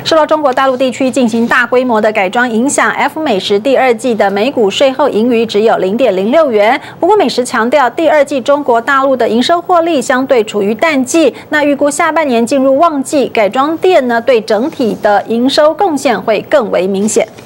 受到中国大陆地区进行大规模的改装影响 ，F 美食第二季的每股税后盈余只有0.06元。不过美食强调，第二季中国大陆的营收获利相对处于淡季，那预估下半年进入旺季，改装店呢对整体的营收贡献会更为明显。